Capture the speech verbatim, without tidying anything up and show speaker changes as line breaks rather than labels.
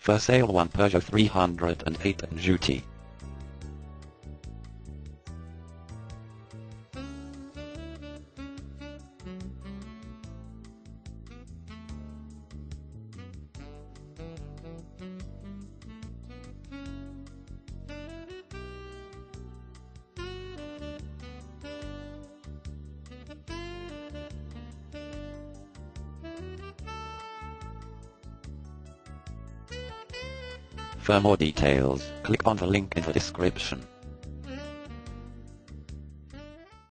For sale one Peugeot three oh eight G T. For more details, click on the link in the description.